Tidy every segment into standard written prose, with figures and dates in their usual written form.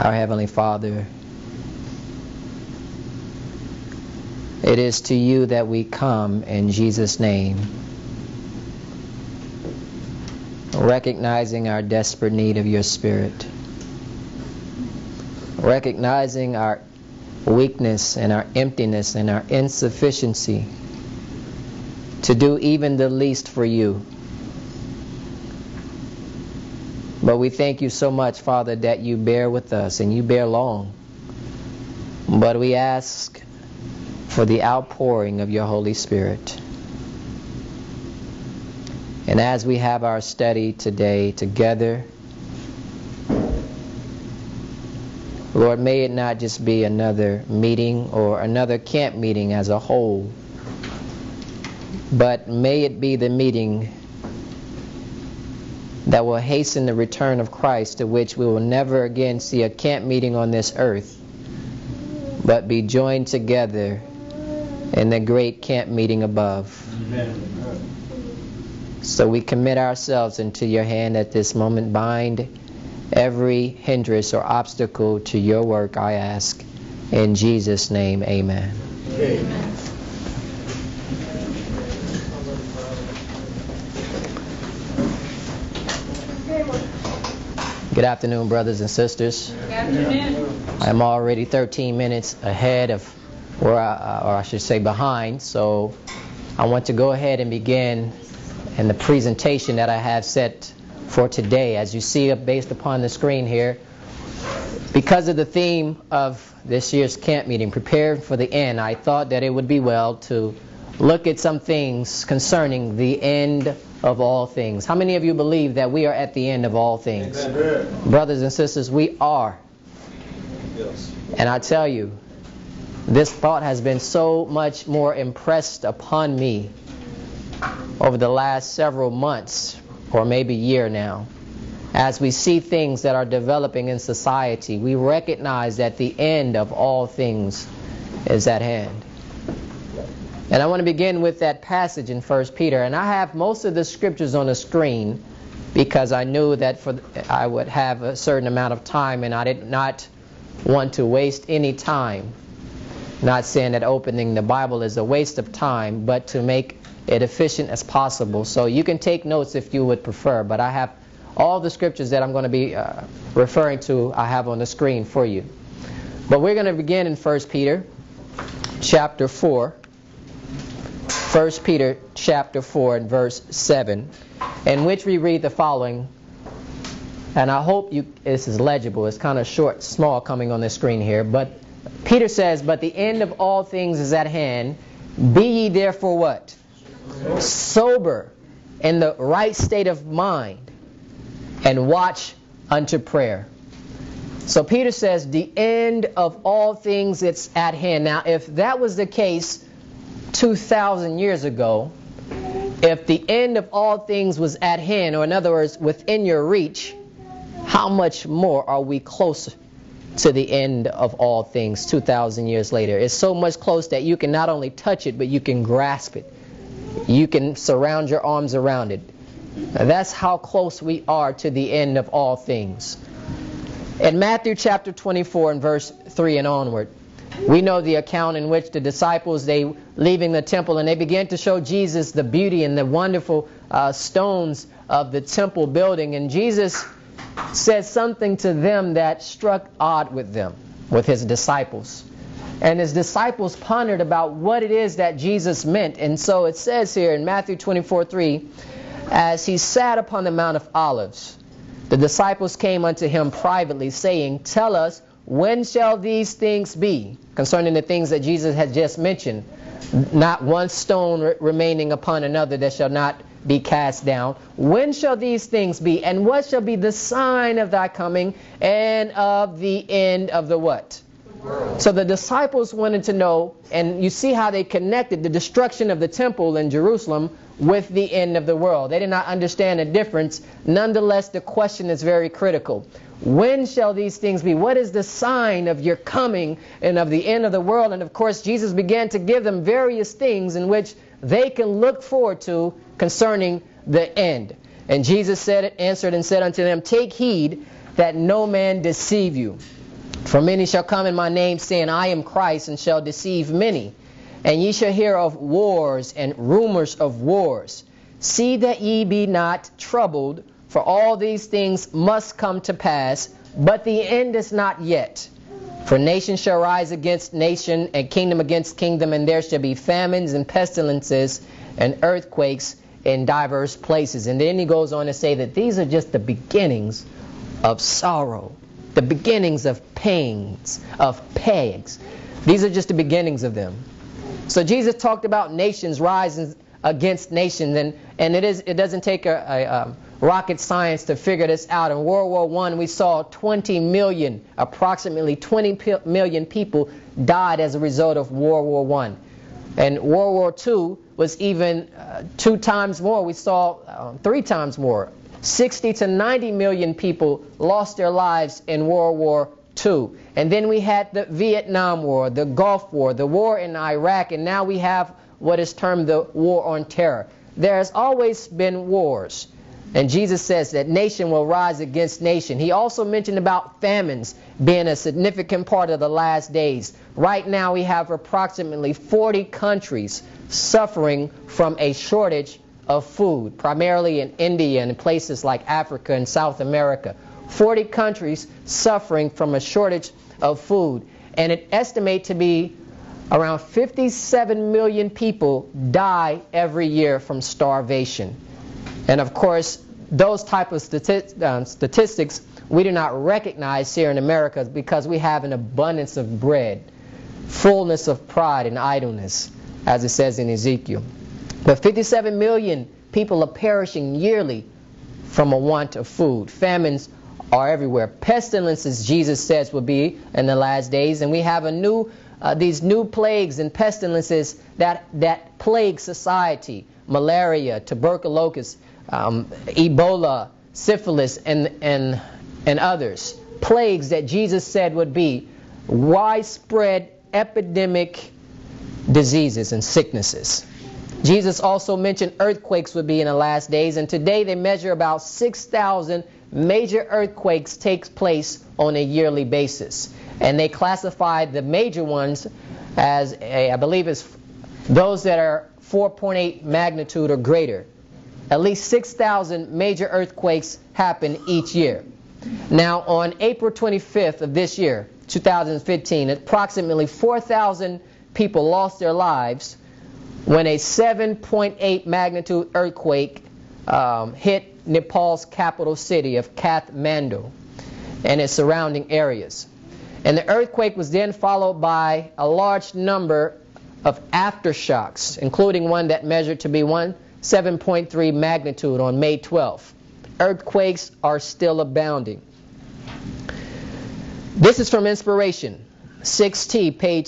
Our Heavenly Father, it is to you that we come in Jesus' name, recognizing our desperate need of your Spirit, recognizing our weakness and our emptiness and our insufficiency to do even the least for you. But we thank you so much, Father, that you bear with us and you bear long. But we ask for the outpouring of your Holy Spirit. And as we have our study today together, Lord, may it not just be another meeting or another camp meeting as a whole, but may it be the meeting that will hasten the return of Christ, to which we will never again see a camp meeting on this earth, but be joined together in the great camp meeting above. Amen. So we commit ourselves into your hand at this moment. Bind every hindrance or obstacle to your work, I ask. In Jesus' name, amen. Amen. Good afternoon, brothers and sisters. Good afternoon. I'm already 13 minutes ahead of where or I should say behind, so I want to go ahead and begin in the presentation that I have set for today. As you see based upon the screen here, because of the theme of this year's camp meeting, Prepared for the End, I thought that it would be well to look at some things concerning the end of all things. How many of you believe that we are at the end of all things? Amen. Brothers and sisters, we are. Yes. And I tell you, this thought has been so much more impressed upon me over the last several months, or maybe year now. As we see things that are developing in society, we recognize that the end of all things is at hand. And I want to begin with that passage in 1 Peter. And I have most of the scriptures on the screen because I knew that I would have a certain amount of time, and I did not want to waste any time. Not saying that opening the Bible is a waste of time, but to make it efficient as possible. So you can take notes if you would prefer, but I have all the scriptures that I'm going to be referring to, I have on the screen for you. But we're going to begin in 1 Peter chapter 4. 1 Peter chapter 4 and verse 7, in which we read the following, and I hope this is legible. It's kind of short, small coming on the screen here, but Peter says, "But the end of all things is at hand. Be ye therefore" what? Sober, in the right state of mind, and watch unto prayer. So Peter says the end of all things is at hand. Now, if that was the case 2,000 years ago, if the end of all things was at hand, or in other words, within your reach, how much more are we closer to the end of all things 2,000 years later? It's so much close that you can not only touch it, but you can grasp it. You can surround your arms around it. Now, that's how close we are to the end of all things. In Matthew chapter 24 and verse 3 and onward, we know the account in which the disciples, they leaving the temple, and they began to show Jesus the beauty and the wonderful stones of the temple building. And Jesus said something to them that struck odd with them, with his disciples. And his disciples pondered about what it is that Jesus meant. And so it says here in Matthew 24:3, as he sat upon the Mount of Olives, the disciples came unto him privately, saying, "Tell us, when shall these things be?" Concerning the things that Jesus had just mentioned. Not one stone remaining upon another that shall not be cast down. When shall these things be? And what shall be the sign of thy coming and of the end of the what? The world. So the disciples wanted to know, and you see how they connected the destruction of the temple in Jerusalem with the end of the world. They did not understand the difference. Nonetheless, the question is very critical. When shall these things be? What is the sign of your coming and of the end of the world? And of course, Jesus began to give them various things in which they can look forward to concerning the end. And Jesus answered and said unto them, "Take heed that no man deceive you." For many shall come in my name, saying, I am Christ, and shall deceive many. And ye shall hear of wars and rumors of wars. See that ye be not troubled, for all these things must come to pass, but the end is not yet. For nation shall rise against nation, and kingdom against kingdom, and there shall be famines and pestilences and earthquakes in diverse places. And then he goes on to say that these are just the beginnings of sorrow, the beginnings of pains, of plagues. These are just the beginnings of them. So Jesus talked about nations rising against nations, and it doesn't take a rocket science to figure this out. In World War I, we saw 20 million, approximately 20 million people died as a result of World War I. And World War II was even 2 times more. We saw 3 times more. 60 to 90 million people lost their lives in World War II. And then we had the Vietnam War, the Gulf War, the war in Iraq, and now we have what is termed the War on Terror. There has always been wars. And Jesus says that nation will rise against nation. He also mentioned about famines being a significant part of the last days. Right now we have approximately 40 countries suffering from a shortage of food, primarily in India and places like Africa and South America. 40 countries suffering from a shortage of food. And it estimates to be around 57 million people die every year from starvation. And of course, those type of statistics we do not recognize here in America because we have an abundance of bread, fullness of pride and idleness, as it says in Ezekiel. But 57 million people are perishing yearly from a want of food. Famines are everywhere. Pestilences, Jesus says, will be in the last days. And we have these new plagues and pestilences that plague society. Malaria, tuberculosis, Ebola, syphilis, and others. Plagues that Jesus said would be widespread epidemic diseases and sicknesses. Jesus also mentioned earthquakes would be in the last days, and today they measure about 6,000 major earthquakes take place on a yearly basis. And they classify the major ones as, I believe it's those that are 4.8 magnitude or greater. At least 6,000 major earthquakes happen each year. Now, on April 25th of this year, 2015, approximately 4,000 people lost their lives when a 7.8 magnitude earthquake hit Nepal's capital city of Kathmandu and its surrounding areas. And the earthquake was then followed by a large number of aftershocks, including one that measured to be 7.3 magnitude on May 12th. Earthquakes are still abounding. This is from Inspiration, 6T, page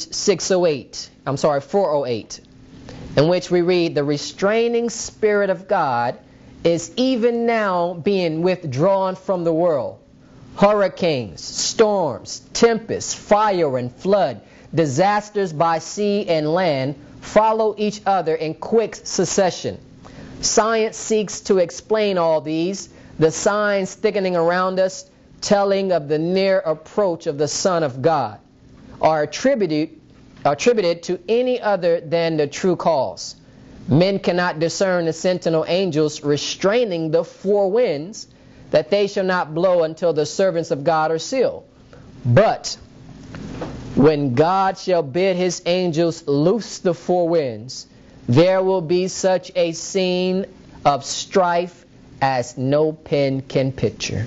408, in which we read, the restraining spirit of God is even now being withdrawn from the world. Hurricanes, storms, tempests, fire and flood, disasters by sea and land follow each other in quick succession. Science seeks to explain all these, the signs thickening around us, telling of the near approach of the Son of God, are attributed to any other than the true cause. Men cannot discern the sentinel angels restraining the 4 winds, that they shall not blow until the servants of God are sealed. But when God shall bid his angels loose the 4 winds, there will be such a scene of strife as no pen can picture.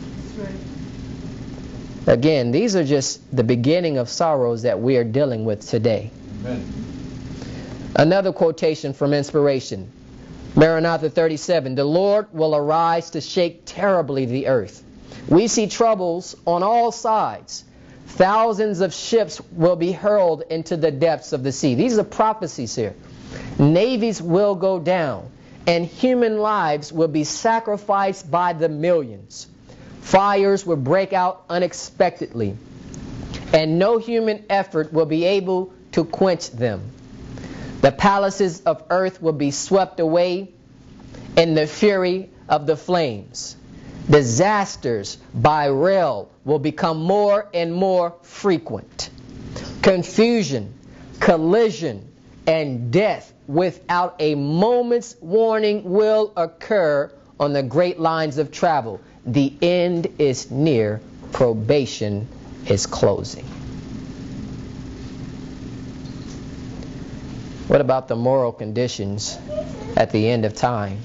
Again, these are just the beginning of sorrows that we are dealing with today. Amen. Another quotation from Inspiration, Maranatha 37, the Lord will arise to shake terribly the earth. We see troubles on all sides. Thousands of ships will be hurled into the depths of the sea. These are prophecies here. Navies will go down, and human lives will be sacrificed by the millions. Fires will break out unexpectedly, and no human effort will be able to quench them. The palaces of earth will be swept away in the fury of the flames. Disasters by rail will become more and more frequent. Confusion, collision, and death without a moment's warning will occur on the great lines of travel. The end is near. Probation is closing. What about the moral conditions at the end of time?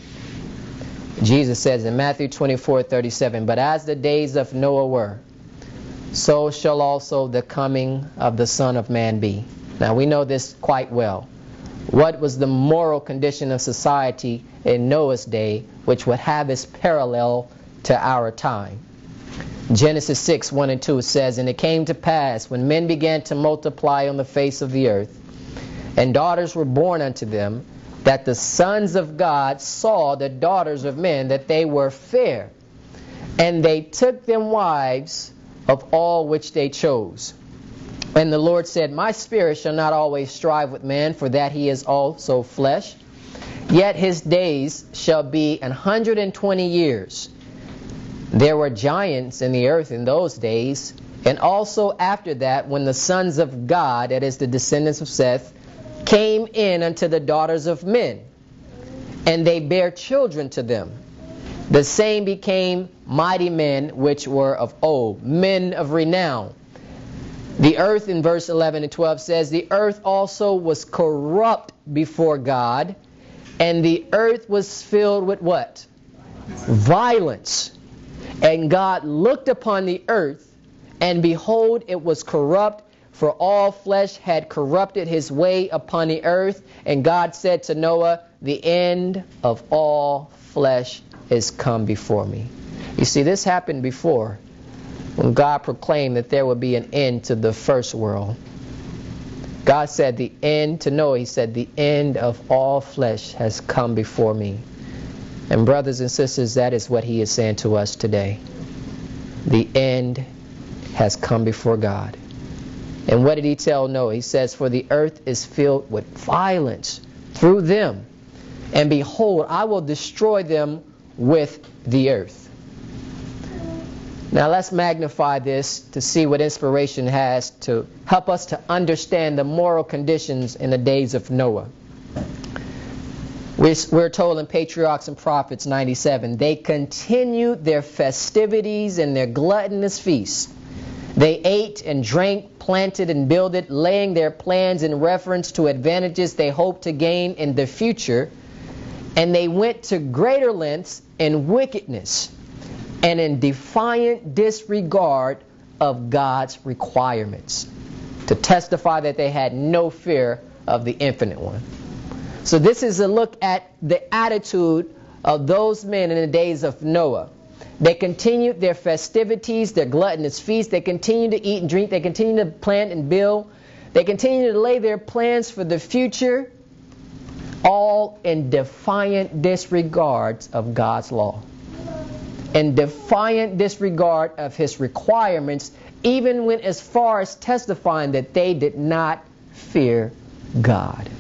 Jesus says in Matthew 24:37, "But as the days of Noah were, so shall also the coming of the Son of Man be." Now we know this quite well. What was the moral condition of society in Noah's day, which would have its parallel to our time? Genesis 6:1-2 says, "And it came to pass, when men began to multiply on the face of the earth, and daughters were born unto them, that the sons of God saw the daughters of men, that they were fair, and they took them wives of all which they chose. And the Lord said, My spirit shall not always strive with man, for that he is also flesh. Yet his days shall be 120 years. There were giants in the earth in those days, and also after that, when the sons of God, that is the descendants of Seth, came in unto the daughters of men, and they bare children to them. The same became mighty men which were of old, men of renown. The earth," in verse 11 and 12 says, "The earth also was corrupt before God, and the earth was filled with" what? "Violence. And God looked upon the earth, and behold, it was corrupt, for all flesh had corrupted his way upon the earth. And God said to Noah, The end of all flesh is come before me." You see, this happened before, when God proclaimed that there would be an end to the first world. God said the end to Noah. He said, "The end of all flesh has come before me." And brothers and sisters, that is what he is saying to us today. The end has come before God. And what did he tell Noah? He says, "For the earth is filled with violence through them. And behold, I will destroy them with the earth." Now let's magnify this to see what inspiration has to help us to understand the moral conditions in the days of Noah. We're told in Patriarchs and Prophets 97, "They continued their festivities and their gluttonous feasts. They ate and drank, planted and builded, laying their plans in reference to advantages they hoped to gain in the future. And they went to greater lengths in wickedness and in defiant disregard of God's requirements, to testify that they had no fear of the Infinite One." So this is a look at the attitude of those men in the days of Noah. They continued their festivities, their gluttonous feasts. They continued to eat and drink. They continued to plant and build. They continued to lay their plans for the future, all in defiant disregard of God's law, in defiant disregard of his requirements, even went as far as testifying that they did not fear God.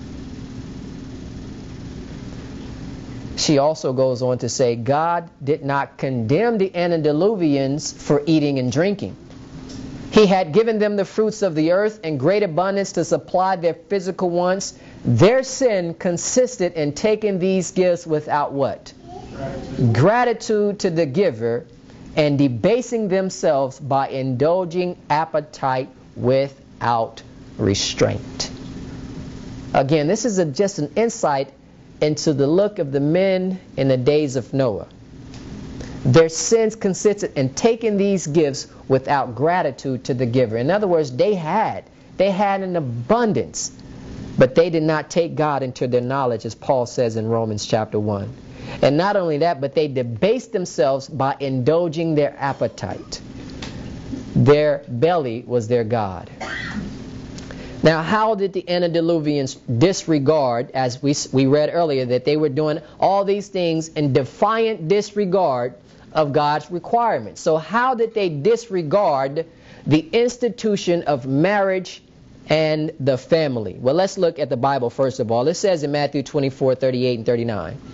She also goes on to say, God did not condemn the antediluvians for eating and drinking. He had given them the fruits of the earth in great abundance to supply their physical wants. Their sin consisted in taking these gifts without what? Gratitude to the giver, and debasing themselves by indulging appetite without restraint. Again, this is just an insight into the look of the men in the days of Noah. Their sins consisted in taking these gifts without gratitude to the giver. In other words, they had an abundance, but they did not take God into their knowledge, as Paul says in Romans chapter 1. And not only that, but they debased themselves by indulging their appetite. Their belly was their God. Now, how did the antediluvians disregard, as we read earlier, that they were doing all these things in defiant disregard of God's requirements? So how did they disregard the institution of marriage and the family? Well, let's look at the Bible first of all. It says in Matthew 24:38 and 39,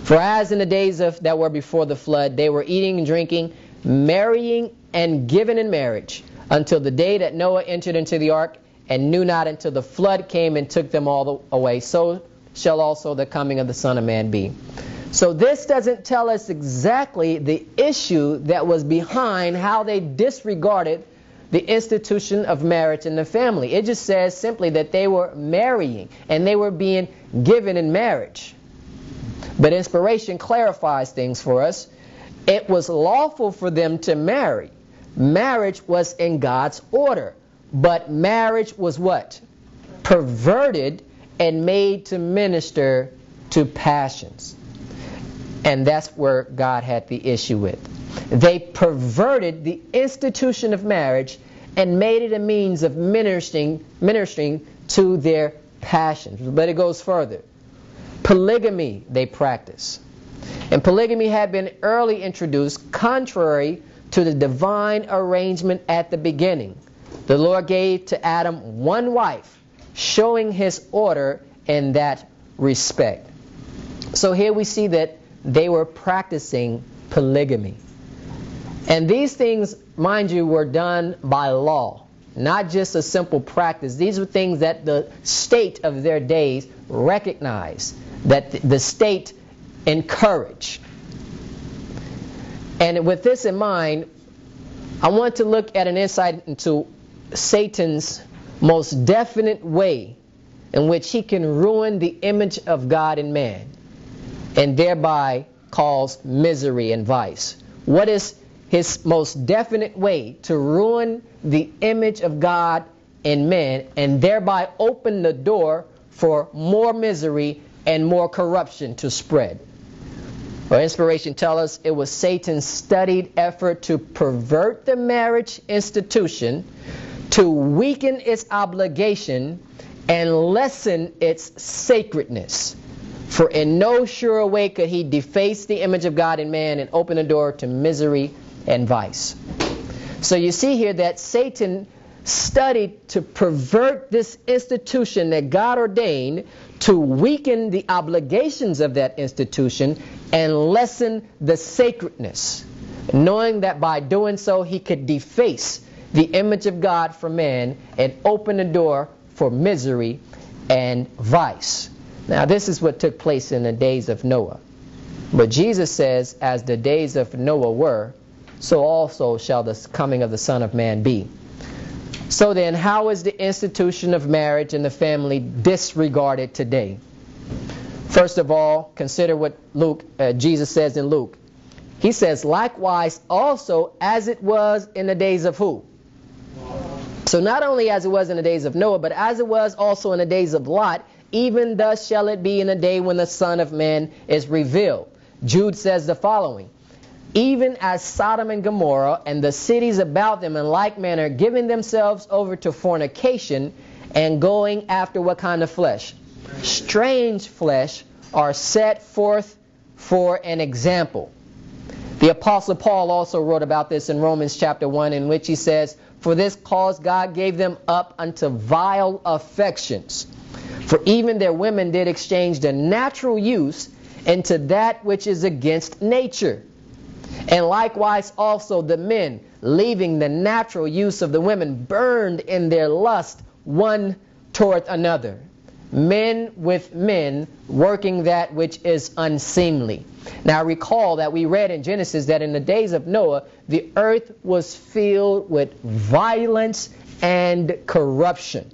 For as in the days that were before the flood, they were eating and drinking, marrying and giving in marriage, until the day that Noah entered into the ark, and knew not until the flood came and took them all away. So shall also the coming of the Son of Man be. So this doesn't tell us exactly the issue that was behind how they disregarded the institution of marriage in the family. It just says simply that they were marrying and they were being given in marriage. But inspiration clarifies things for us. It was lawful for them to marry. Marriage was in God's order. But marriage was what? Perverted and made to minister to passions. And that's where God had the issue with. They perverted the institution of marriage and made it a means of ministering to their passions. But it goes further. Polygamy they practice. And polygamy had been early introduced contrary to the divine arrangement at the beginning. The Lord gave to Adam one wife, showing his order in that respect. So here we see that they were practicing polygamy. And these things, mind you, were done by law, not just a simple practice. These were things that the state of their days recognized, that the state encouraged. And with this in mind, I want to look at an insight into Satan's most definite way in which he can ruin the image of God in man and thereby cause misery and vice. What is his most definite way to ruin the image of God in man and thereby open the door for more misery and more corruption to spread? Well, inspiration tells us it was Satan's studied effort to pervert the marriage institution, to weaken its obligation, and lessen its sacredness. For in no surer way could he deface the image of God in man and open the door to misery and vice. So you see here that Satan studied to pervert this institution that God ordained, to weaken the obligations of that institution and lessen the sacredness, knowing that by doing so he could deface the image of God for man and open the door for misery and vice. Now this is what took place in the days of Noah. But Jesus says, as the days of Noah were, so also shall the coming of the Son of Man be. So then, how is the institution of marriage and the family disregarded today? First of all, consider what Jesus says in Luke. He says, likewise also as it was in the days of who? So not only as it was in the days of Noah, but as it was also in the days of Lot, even thus shall it be in the day when the Son of Man is revealed. Jude says the following, even as Sodom and Gomorrah and the cities about them in like manner, giving themselves over to fornication and going after what kind of flesh? Strange flesh, are set forth for an example. The Apostle Paul also wrote about this in Romans chapter 1, in which he says, for this cause God gave them up unto vile affections. For even their women did exchange the natural use into that which is against nature. And likewise also the men, leaving the natural use of the women, burned in their lust one toward another. Men with men, working that which is unseemly. Now recall that we read in Genesis that in the days of Noah, the earth was filled with violence and corruption.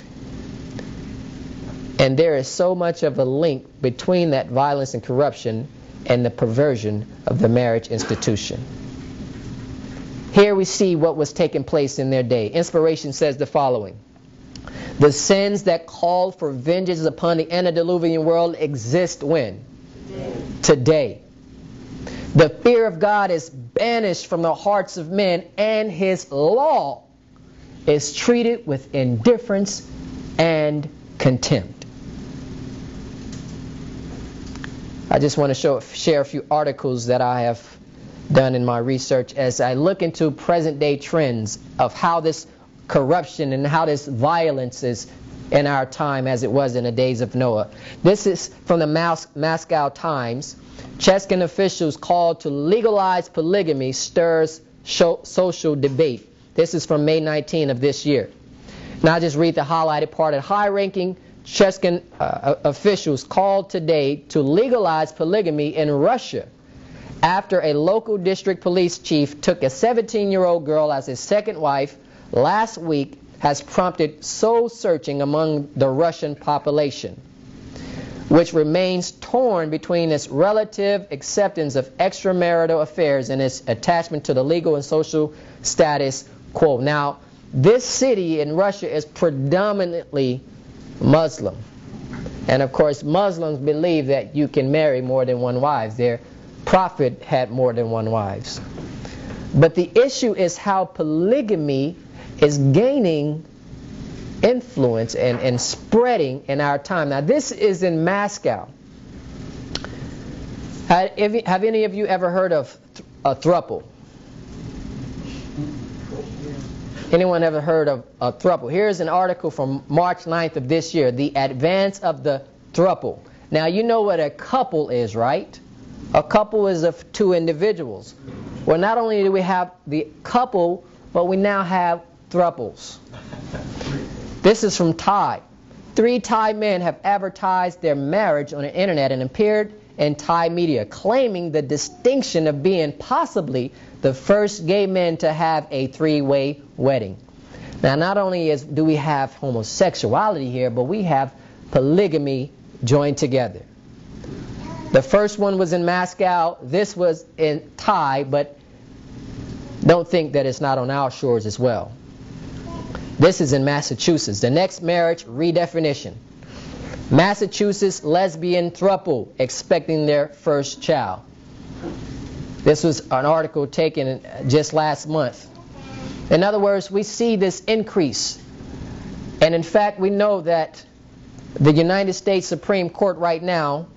And there is so much of a link between that violence and corruption and the perversion of the marriage institution. Here we see what was taking place in their day. Inspiration says the following. The sins that called for vengeance upon the antediluvian world exist when? Today. The fear of God is banished from the hearts of men, and His law is treated with indifference and contempt. I just want to share a few articles that I have done in my research as I look into present day trends of how this corruption and how this violence is in our time as it was in the days of Noah. This is from the Moscow Times, Chechen officials call to legalize polygamy stirs social debate. This is from May 19 of this year. Now I'll just read the highlighted part. High-ranking Chechen officials called today to legalize polygamy in Russia after a local district police chief took a 17-year-old girl as his second wife last week has prompted soul-searching among the Russian population, which remains torn between its relative acceptance of extramarital affairs and its attachment to the legal and social status quo. Now, this city in Russia is predominantly Muslim. And of course, Muslims believe that you can marry more than one wife. Their prophet had more than one wives. But the issue is how polygamy is gaining influence and spreading in our time. Now, this is in Moscow. Have any of you ever heard of a throuple? Anyone ever heard of a throuple? Here's an article from March 9th of this year, The Advance of the Throuple. Now, you know what a couple is, right? A couple is of two individuals. Well, not only do we have the couple, but we now have throuples. This is from Thai. 3 Thai men have advertised their marriage on the internet and appeared in Thai media, claiming the distinction of being possibly the first gay men to have a 3-way wedding. Now, not only do we have homosexuality here, but we have polygamy joined together. The first one was in Moscow. This was in Thai, but don't think that it's not on our shores as well. This is in Massachusetts. The next marriage redefinition. Massachusetts lesbian throuple expecting their first child. This was an article taken just last month. In other words, we see this increase. And in fact, we know that the United States Supreme Court right now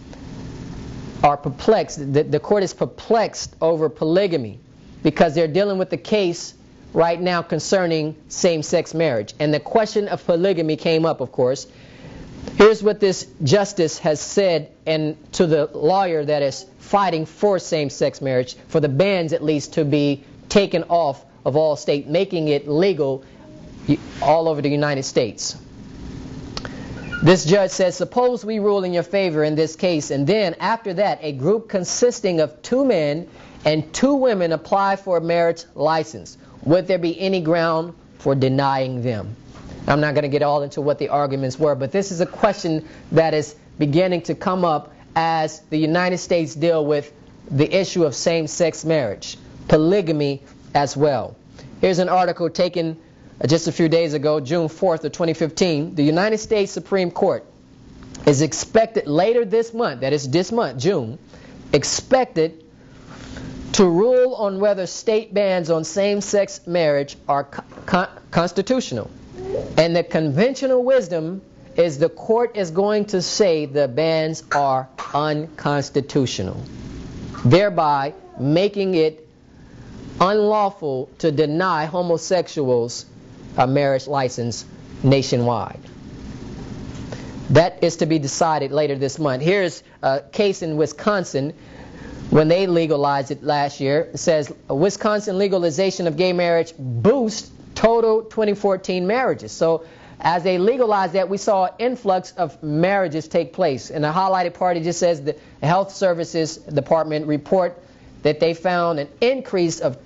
are perplexed. The court is perplexed over polygamy because they're dealing with the case right now concerning same-sex marriage. And the question of polygamy came up, of course. Here's what this justice has said, and to the lawyer that is fighting for same-sex marriage, for the bans at least to be taken off of all states, making it legal all over the United States. This judge says, suppose we rule in your favor in this case, and then after that a group consisting of 2 men and 2 women apply for a marriage license. Would there be any ground for denying them? I'm not going to get all into what the arguments were, but this is a question that is beginning to come up as the United States deal with the issue of same-sex marriage, polygamy as well. Here's an article taken just a few days ago, June 4th of 2015. The United States Supreme Court is expected later this month, that is this month, June, expected to rule on whether state bans on same-sex marriage are constitutional. And the conventional wisdom is the court is going to say the bans are unconstitutional, thereby making it unlawful to deny homosexuals a marriage license nationwide. That is to be decided later this month. Here's a case in Wisconsin when they legalized it last year. It says, Wisconsin legalization of gay marriage boosts total 2014 marriages. So as they legalized that, we saw an influx of marriages take place. And the highlighted part, it just says the Health Services Department report that they found an increase of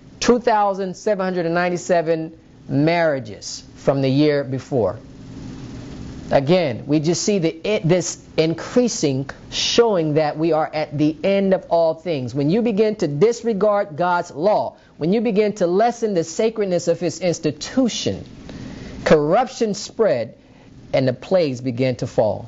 2,797 marriages from the year before. Again, we just see this increasing, showing that we are at the end of all things. When you begin to disregard God's law, when you begin to lessen the sacredness of His institution, corruption spread and the plagues began to fall.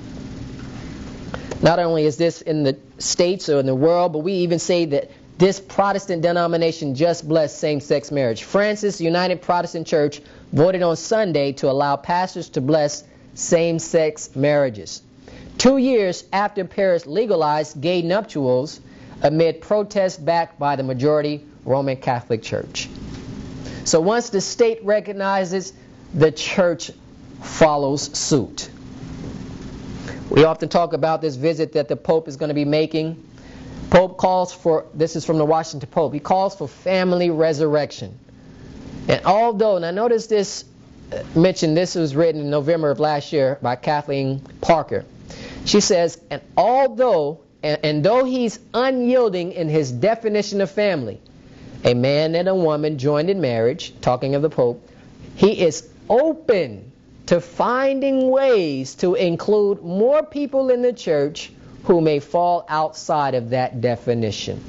Not only is this in the states or in the world, but we even say that this Protestant denomination just blessed same-sex marriage. Francis United Protestant Church voted on Sunday to allow pastors to bless same-sex marriages. 2 years after Paris legalized gay nuptials amid protests backed by the majority Roman Catholic Church. So once the state recognizes, the church follows suit. We often talk about this visit that the Pope is going to be making. Pope calls for, this is from the Washington Pope, he calls for family resurrection. And although, now notice this mentioned, this was written in November of last year by Kathleen Parker. She says, and although, and though he's unyielding in his definition of family, a man and a woman joined in marriage, talking of the Pope, he is open to finding ways to include more people in the church who may fall outside of that definition.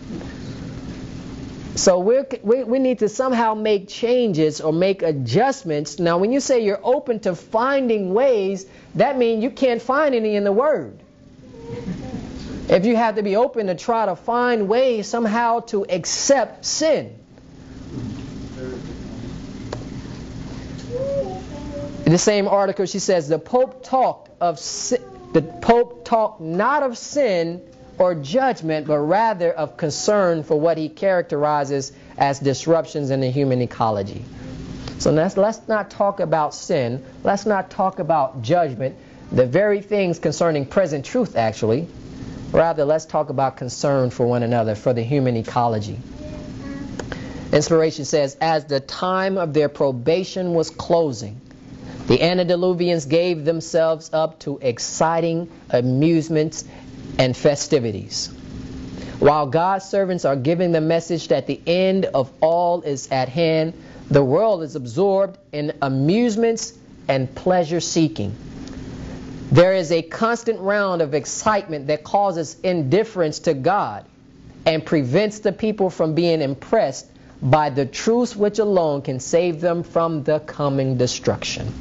So we need to somehow make changes or make adjustments. Now, when you say you're open to finding ways, that means you can't find any in the Word. If you have to be open to try to find ways somehow to accept sin. In the same article, she says, the Pope talked not of sin or judgment, but rather of concern for what he characterizes as disruptions in the human ecology. So let's not talk about sin. Let's not talk about judgment, the very things concerning present truth, actually. Rather, let's talk about concern for one another, for the human ecology. Inspiration says, as the time of their probation was closing, the antediluvians gave themselves up to exciting amusements and festivities, while God's servants are giving the message that the end of all is at hand. The world is absorbed in amusements and pleasure seeking. There is a constant round of excitement that causes indifference to God and prevents the people from being impressed by the truths which alone can save them from the coming destruction.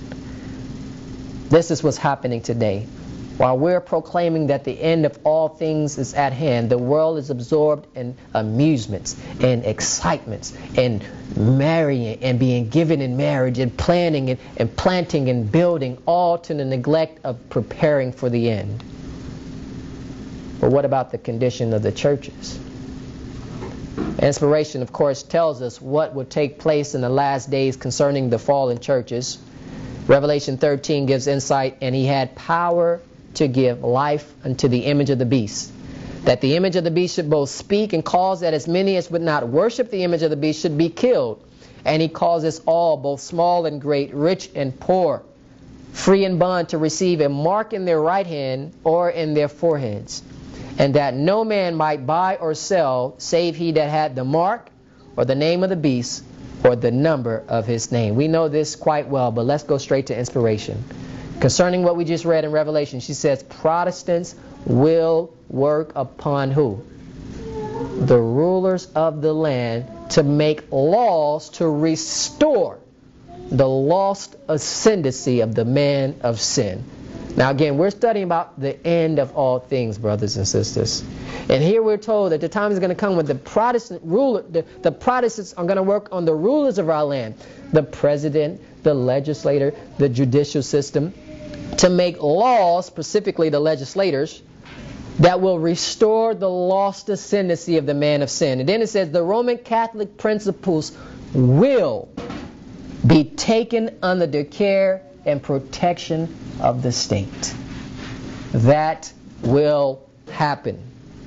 This is what's happening today. While we're proclaiming that the end of all things is at hand, the world is absorbed in amusements and excitements and marrying and being given in marriage and planning and planting and building, all to the neglect of preparing for the end. But what about the condition of the churches? Inspiration, of course, tells us what will take place in the last days concerning the fallen churches. Revelation 13 gives insight, and he had power to give life unto the image of the beast, that the image of the beast should both speak and cause that as many as would not worship the image of the beast should be killed. And he causes all, both small and great, rich and poor, free and bond, to receive a mark in their right hand or in their foreheads, and that no man might buy or sell save he that had the mark or the name of the beast or the number of his name. We know this quite well, but let's go straight to inspiration. Concerning what we just read in Revelation, she says Protestants will work upon who? The rulers of the land, to make laws to restore the lost ascendancy of the man of sin. Now again, we're studying about the end of all things, brothers and sisters. And here we're told that the time is going to come when the Protestant ruler, the Protestants are going to work on the rulers of our land, the president, the legislator, the judicial system, to make laws, specifically the legislators, that will restore the lost ascendancy of the man of sin. And then it says the Roman Catholic principles will be taken under the care and protection of the state. That will happen.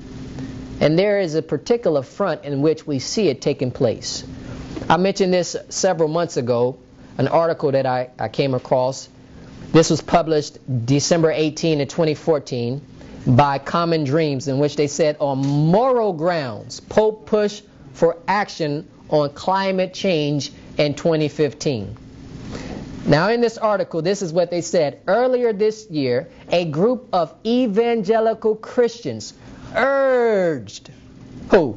And there is a particular front in which we see it taking place. I mentioned this several months ago, an article that I came across. This was published December 18 of 2014 by Common Dreams, in which they said, on moral grounds, Pope push for action on climate change in 2015. Now in this article, this is what they said. Earlier this year, a group of evangelical Christians urged who?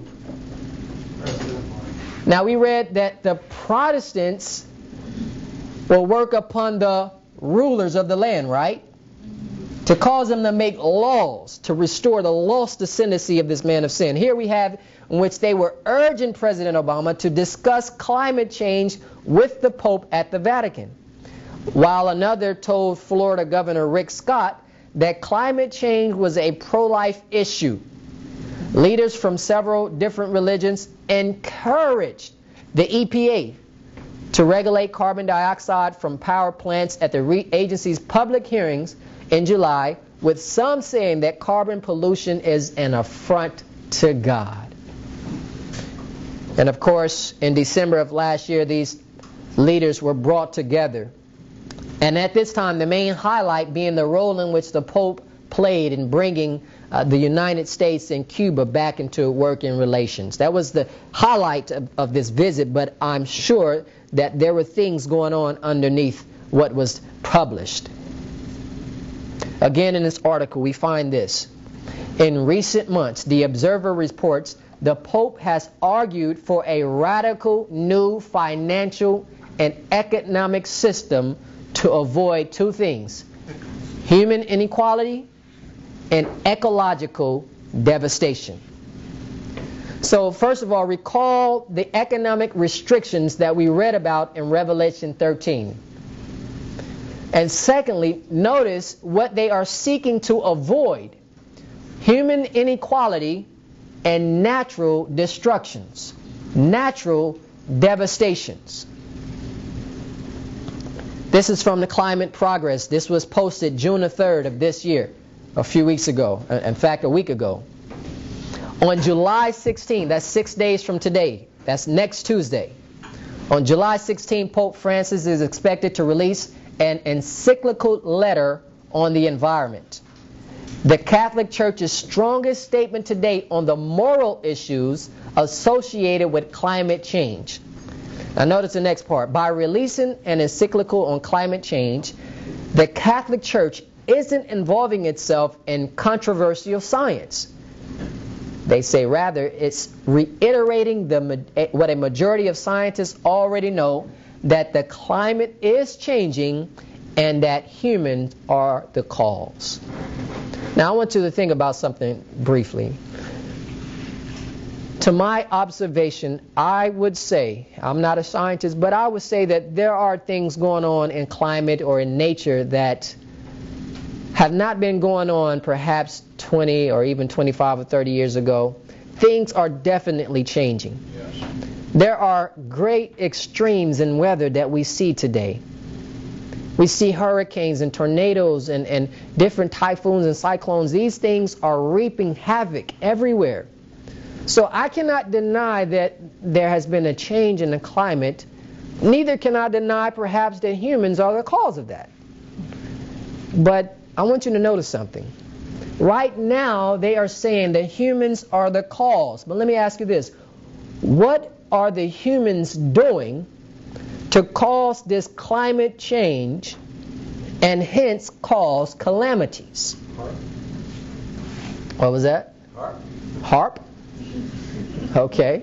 Now we read that the Protestants will work upon the rulers of the land, right? To cause them to make laws to restore the lost ascendancy of this man of sin. Here we have in which they were urging President Obama to discuss climate change with the Pope at the Vatican, while another told Florida Governor Rick Scott that climate change was a pro-life issue. Leaders from several different religions encouraged the EPA to regulate carbon dioxide from power plants at the agency's public hearings in July, with some saying that carbon pollution is an affront to God. And of course, in December of last year, these leaders were brought together. And at this time, the main highlight being the role in which the Pope played in bringing the United States and Cuba back into working relations. That was the highlight of this visit, but I'm sure that there were things going on underneath what was published. Again, in this article, we find this. In recent months, the Observer reports the Pope has argued for a radical new financial and economic system to avoid two things: human inequality and ecological devastation. So first of all, recall the economic restrictions that we read about in Revelation 13. And secondly, notice what they are seeking to avoid: human inequality and natural destructions, natural devastations. This is from the Climate Progress. This was posted June the 3rd of this year, a few weeks ago, in fact a week ago. On July 16, that's 6 days from today, that's next Tuesday. On July 16, Pope Francis is expected to release an encyclical letter on the environment. The Catholic Church's strongest statement to date on the moral issues associated with climate change. Now notice the next part. By releasing an encyclical on climate change, the Catholic Church isn't involving itself in controversial science. They say rather it's reiterating what a majority of scientists already know, that the climate is changing and that humans are the cause. Now I want you to think about something briefly. To my observation, I would say, I'm not a scientist, but I would say that there are things going on in climate or in nature that have not been going on perhaps 20 or even 25 or 30 years ago. Things are definitely changing. Yes. There are great extremes in weather that we see today. We see hurricanes and tornadoes and different typhoons and cyclones. These things are reaping havoc everywhere. So I cannot deny that there has been a change in the climate. Neither can I deny perhaps that humans are the cause of that. But I want you to notice something. Right now they are saying that humans are the cause. But let me ask you this. What are the humans doing to cause this climate change and hence cause calamities? HARP. What was that? HARP. HARP? Okay.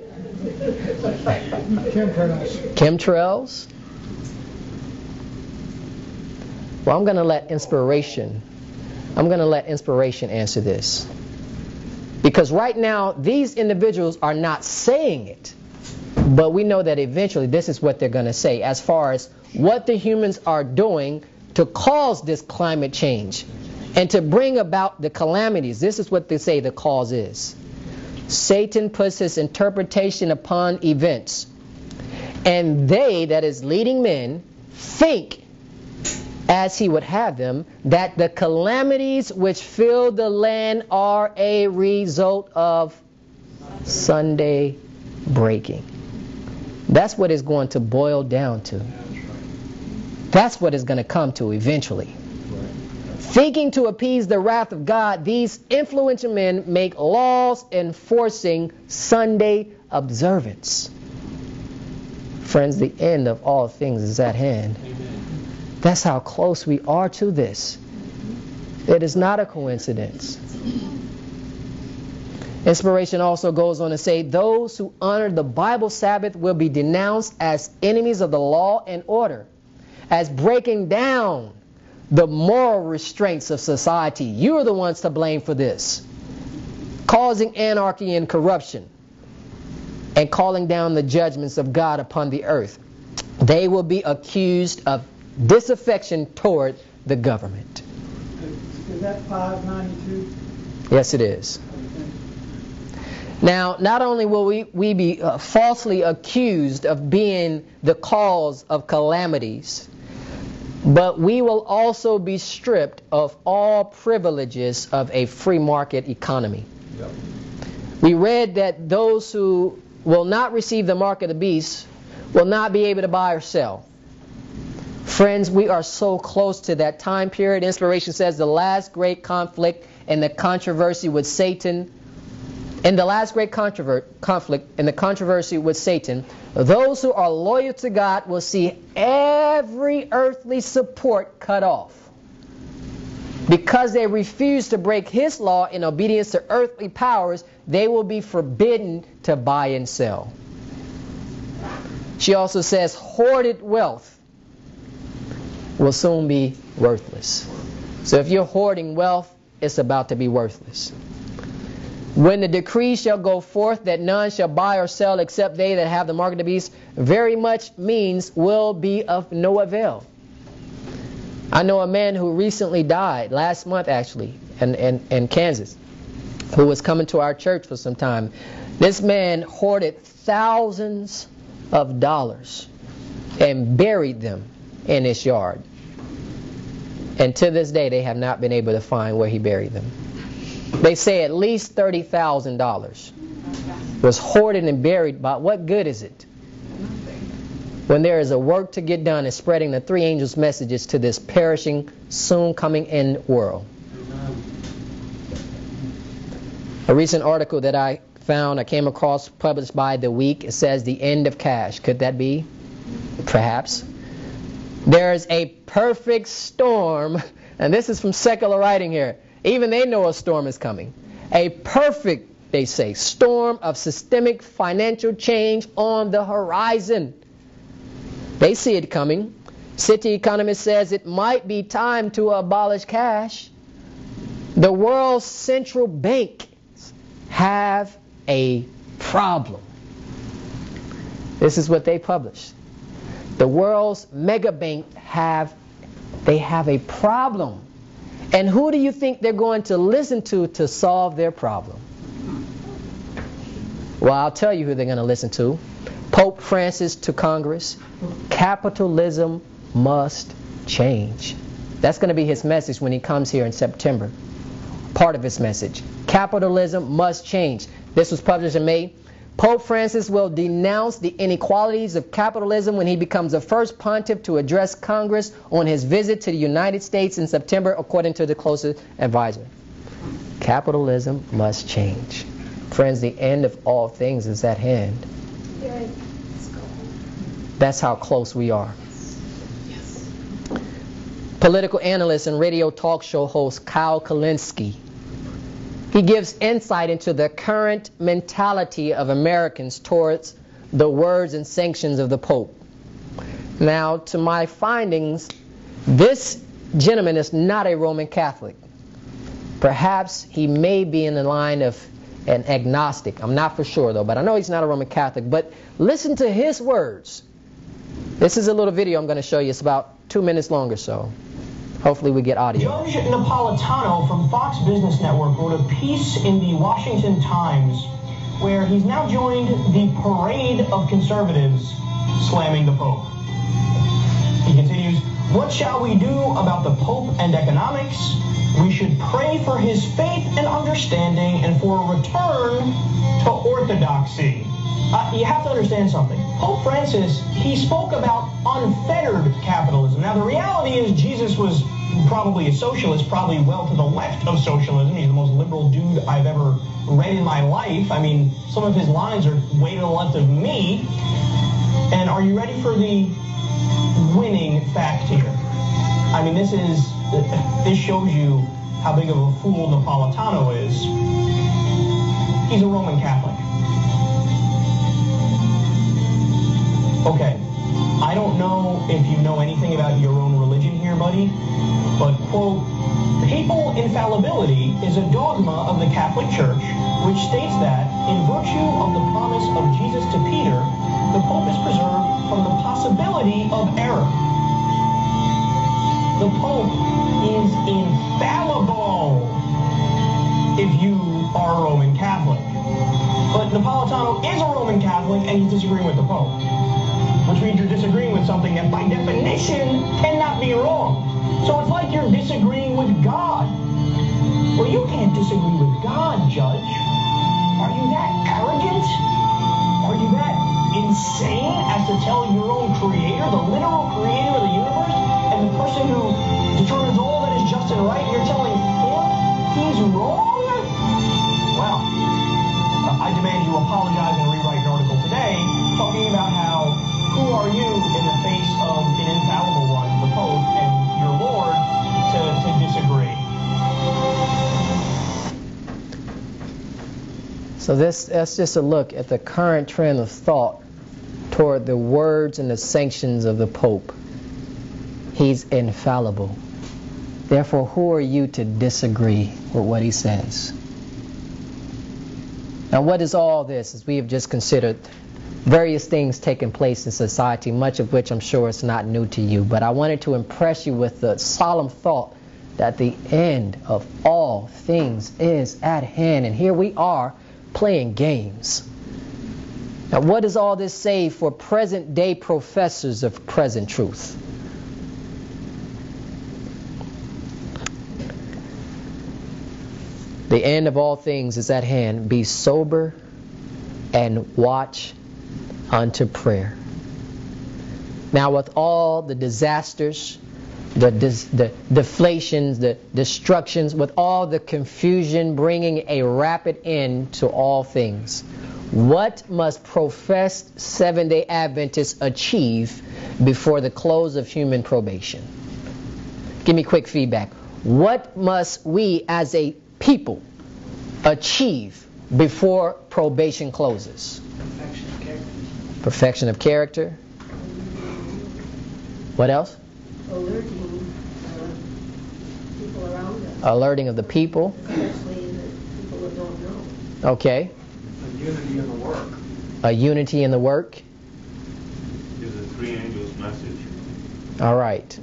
Chemtrails. Chemtrails? Well, I'm going to let inspiration answer this. Because right now, these individuals are not saying it. But we know that eventually this is what they're going to say as far as what the humans are doing to cause this climate change and to bring about the calamities. This is what they say the cause is. Satan puts his interpretation upon events. And they, that is leading men, think, as he would have them, that the calamities which fill the land are a result of Sunday breaking. That's what it's going to boil down to. That's what it's going to come to eventually. Thinking to appease the wrath of God, these influential men make laws enforcing Sunday observance. Friends, the end of all things is at hand. That's how close we are to this. It is not a coincidence. Inspiration also goes on to say, those who honor the Bible Sabbath will be denounced as enemies of the law and order, as breaking down the moral restraints of society. You are the ones to blame for this, causing anarchy and corruption, and calling down the judgments of God upon the earth. They will be accused of disaffection toward the government. Is that 592? Yes, it is. Now, not only will we be falsely accused of being the cause of calamities, but we will also be stripped of all privileges of a free market economy. Yep. We read that those who will not receive the mark of the beast will not be able to buy or sell. Friends, we are so close to that time period. Inspiration says the last great conflict and the controversy with Satan. In the last great conflict and the controversy with Satan, those who are loyal to God will see every earthly support cut off. Because they refuse to break His law in obedience to earthly powers, they will be forbidden to buy and sell. She also says hoarded wealth will soon be worthless. So if you're hoarding wealth, it's about to be worthless. When the decree shall go forth that none shall buy or sell except they that have the mark of the beast, very much means will be of no avail. I know a man who recently died, last month actually, in Kansas, who was coming to our church for some time. This man hoarded thousands of dollars and buried them in his yard. And to this day, they have not been able to find where he buried them. They say at least $30,000 was hoarded and buried, but what good is it when there is a work to get done in spreading the three angels' messages to this perishing, soon coming end world? A recent article that I came across, published by The Week, it says the end of cash. Could that be? Perhaps. There's a perfect storm, and this is from secular writing here. Even they know a storm is coming. A perfect, they say, storm of systemic financial change on the horizon. They see it coming. City Economist says it might be time to abolish cash. The world's central banks have a problem. This is what they published. The world's mega banks have a problem. And who do you think they're going to listen to solve their problem? Well, I'll tell you who they're going to listen to. Pope Francis to Congress. Capitalism must change. That's going to be his message when he comes here in September. Part of his message. Capitalism must change. This was published in May. Pope Francis will denounce the inequalities of capitalism when he becomes the first pontiff to address Congress on his visit to the United States in September, according to the closest advisor. Capitalism must change. Friends, the end of all things is at hand. That's how close we are. Political analyst and radio talk show host Kyle Kulinski, he gives insight into the current mentality of Americans towards the words and sanctions of the Pope. Now, to my findings, this gentleman is not a Roman Catholic. Perhaps he may be in the line of an agnostic. I'm not for sure, though, but I know he's not a Roman Catholic. But listen to his words. This is a little video I'm going to show you. It's about 2 minutes long or so. Hopefully we get audio. Judge Napolitano from Fox Business Network wrote a piece in the Washington Times where he's now joined the parade of conservatives slamming the Pope. He continues, "What shall we do about the Pope and economics? We should pray for his faith and understanding and for a return to orthodoxy." You have to understand something. Pope Francis, he spoke about unfettered capitalism. Now, the reality is Jesus was probably a socialist, probably well to the left of socialism. He's the most liberal dude I've ever read in my life. I mean, some of his lines are way to the left of me. And are you ready for the winning fact here? I mean, this shows you how big of a fool Napolitano is. He's a Roman Catholic. Okay, I don't know if you know anything about your own religion here, buddy, but, quote, "Papal infallibility is a dogma of the Catholic Church, which states that, in virtue of the promise of Jesus to Peter, the Pope is preserved from the possibility of error." The Pope is infallible if you are a Roman Catholic. But Napolitano is a Roman Catholic, and he's disagreeing with the Pope. Which means you're disagreeing with something that by definition cannot be wrong. So it's like you're disagreeing with God. Well, you can't disagree with God, Judge. Are you that arrogant? Are you that insane as to tell your own creator, the literal creator of the universe, and the person who determines all that is just and right, you're telling him he's wrong? Well, I demand you apologize and rewrite an article today talking about how who are you in the face of an infallible one, the Pope, and your Lord, to disagree. So that's just a look at the current trend of thought toward the words and the sanctions of the Pope. He's infallible. Therefore, who are you to disagree with what he says? Now, what is all this? As we have just considered various things taking place in society, much of which I'm sure is not new to you, but I wanted to impress you with the solemn thought that the end of all things is at hand, and here we are playing games. Now, what does all this say for present-day professors of present truth? The end of all things is at hand. Be sober and watch unto prayer. Now, with all the disasters, the deflations, the destructions, with all the confusion bringing a rapid end to all things, what must professed Seventh-day Adventists achieve before the close of human probation? Give me quick feedback. What must we as a people achieve before probation closes? Perfection of character. Perfection of character. What else? Alerting people around us, Alerting of the people. especially the people that don't know. Okay. A unity in the work A unity in the work. is a three angels message. All right.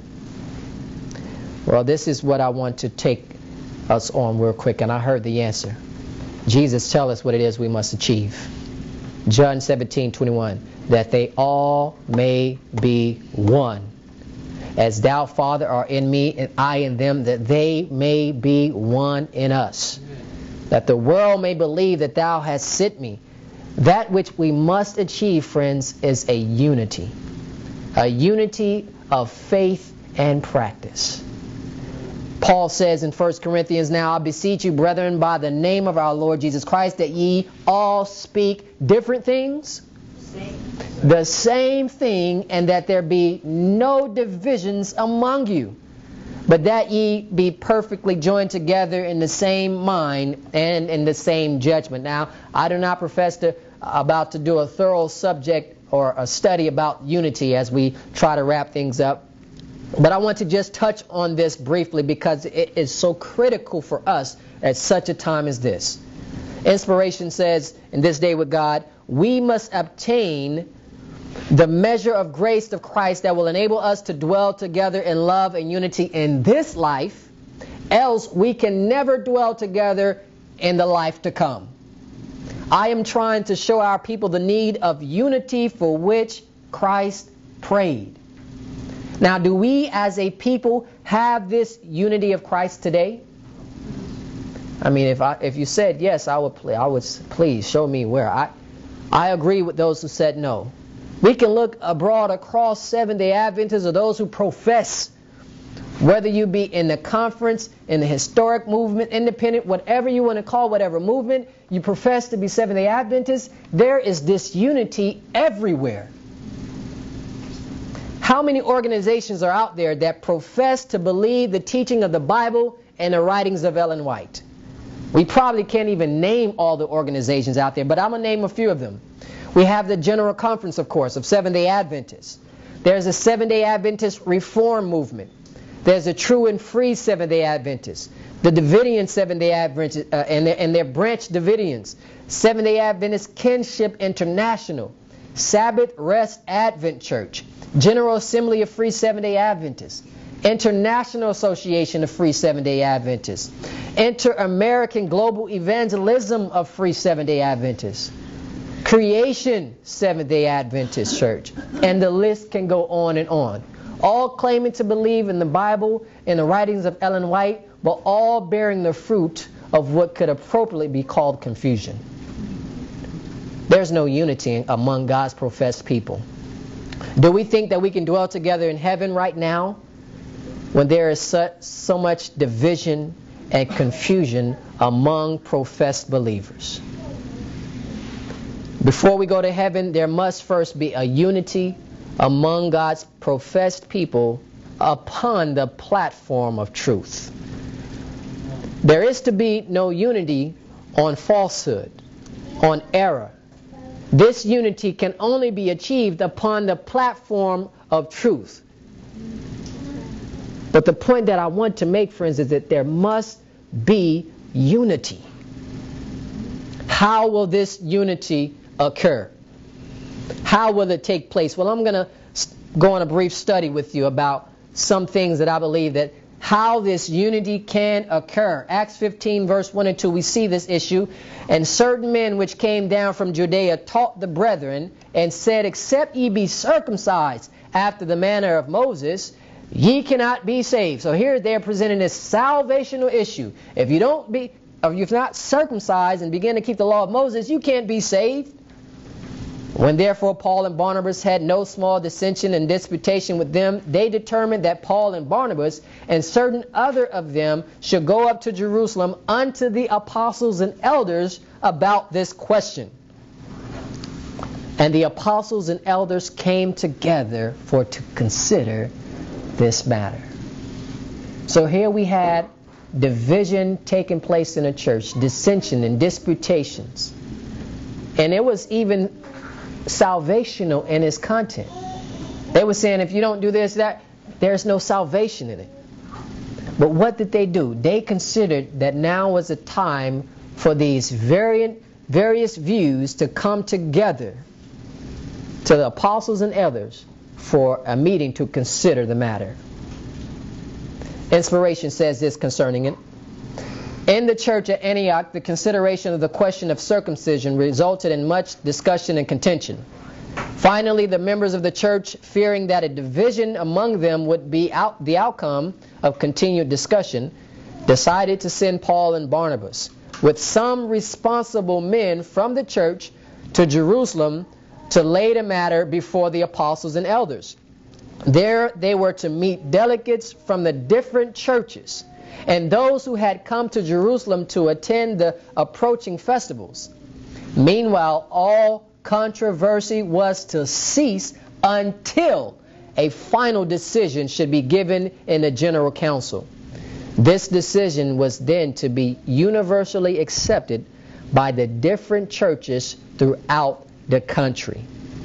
Well, this is what I want to take us on real quick, and I heard the answer. Jesus tell us what it is we must achieve. John 17:21, that they all may be one. As thou, Father, art in me, and I in them, that they may be one in us. That the world may believe that thou hast sent me. That which we must achieve, friends, is a unity. A unity of faith and practice. Paul says in 1 Corinthians, now I beseech you, brethren, by the name of our Lord Jesus Christ, that ye all speak different things, the same thing, and that there be no divisions among you, but that ye be perfectly joined together in the same mind and in the same judgment. Now, I do not profess about to do a thorough subject or a study about unity as we try to wrap things up. But I want to just touch on this briefly because it is so critical for us at such a time as this. Inspiration says, in this day with God, we must obtain the measure of grace of Christ that will enable us to dwell together in love and unity in this life, else we can never dwell together in the life to come. I am trying to show our people the need of unity for which Christ prayed. Now, do we as a people have this unity of Christ today? I mean, if you said yes, I would please show me where. I agree with those who said no. We can look abroad across Seventh-day Adventists or those who profess, whether you be in the conference, in the historic movement, independent, whatever you want to call whatever movement you profess to be Seventh-day Adventists, there is disunity everywhere. How many organizations are out there that profess to believe the teaching of the Bible and the writings of Ellen White? We probably can't even name all the organizations out there, but I'm going to name a few of them. We have the General Conference, of course, of Seventh-day Adventists. There's a Seventh-day Adventist Reform Movement. There's a True and Free Seventh-day Adventists. The Davidian Seventh-day Adventists and their branch Davidians. Seventh-day Adventist Kinship International. Sabbath Rest Advent Church. General Assembly of Free Seventh-day Adventists. International Association of Free Seventh-day Adventists. Inter-American Global Evangelism of Free Seventh-day Adventists. Creation Seventh-day Adventist Church. And the list can go on and on. All claiming to believe in the Bible and the writings of Ellen White, but all bearing the fruit of what could appropriately be called confusion. There's no unity among God's professed people. Do we think that we can dwell together in heaven right now when there is so much division and confusion among professed believers? Before we go to heaven, there must first be a unity among God's professed people upon the platform of truth. There is to be no unity on falsehood, on error. This unity can only be achieved upon the platform of truth. But the point that I want to make, friends, is that there must be unity. How will this unity occur? How will it take place? Well, I'm going to go on a brief study with you about some things that I believe that how this unity can occur. Acts 15 verse 1 and 2, we see this issue. And certain men which came down from Judea taught the brethren and said, except ye be circumcised after the manner of Moses, ye cannot be saved. So here they're presenting this salvational issue. If you're not circumcised and begin to keep the law of Moses, you can't be saved. When therefore Paul and Barnabas had no small dissension and disputation with them, they determined that Paul and Barnabas and certain other of them should go up to Jerusalem unto the apostles and elders about this question. And the apostles and elders came together for to consider this matter. So here we had division taking place in a church, dissension and disputations. And it was even salvational in its content. They were saying if you don't do this, that, there's no salvation in it. But what did they do? They considered that now was a time for these various views to come together to the apostles and elders for a meeting to consider the matter. Inspiration says this concerning it. In the church at Antioch, the consideration of the question of circumcision resulted in much discussion and contention. Finally, the members of the church, fearing that a division among them would be the outcome of continued discussion, decided to send Paul and Barnabas with some responsible men from the church to Jerusalem to lay the matter before the apostles and elders. There they were to meet delegates from the different churches and those who had come to Jerusalem to attend the approaching festivals. Meanwhile, all controversy was to cease until a final decision should be given in the general council. This decision was then to be universally accepted by the different churches throughout the country.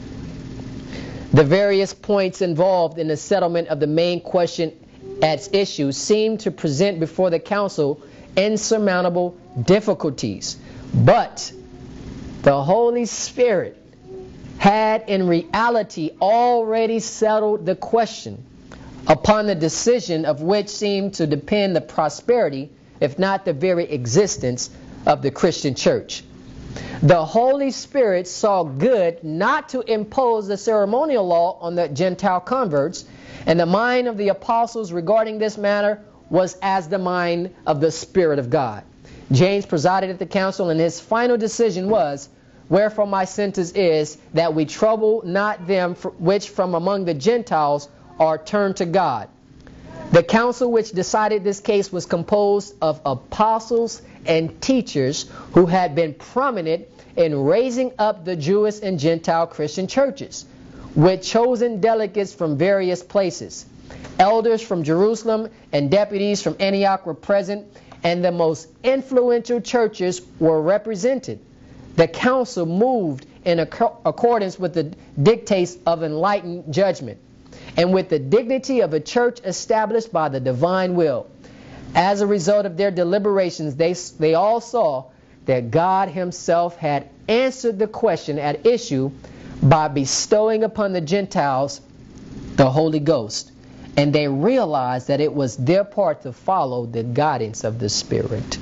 The various points involved in the settlement of the main question at issue seemed to present before the council insurmountable difficulties. But the Holy Spirit had in reality already settled the question, upon the decision of which seemed to depend the prosperity, if not the very existence, of the Christian church. The Holy Spirit saw good not to impose the ceremonial law on the Gentile converts, and the mind of the apostles regarding this matter was as the mind of the Spirit of God. James presided at the council, and his final decision was, wherefore my sentence is that we trouble not them which from among the Gentiles are turned to God. The council which decided this case was composed of apostles and teachers who had been prominent in raising up the Jewish and Gentile Christian churches, with chosen delegates from various places. Elders from Jerusalem and deputies from Antioch were present, and the most influential churches were represented. The council moved in accordance with the dictates of enlightened judgment and with the dignity of a church established by the divine will. As a result of their deliberations, they all saw that God Himself had answered the question at issue by bestowing upon the Gentiles the Holy Ghost, and they realized that it was their part to follow the guidance of the Spirit.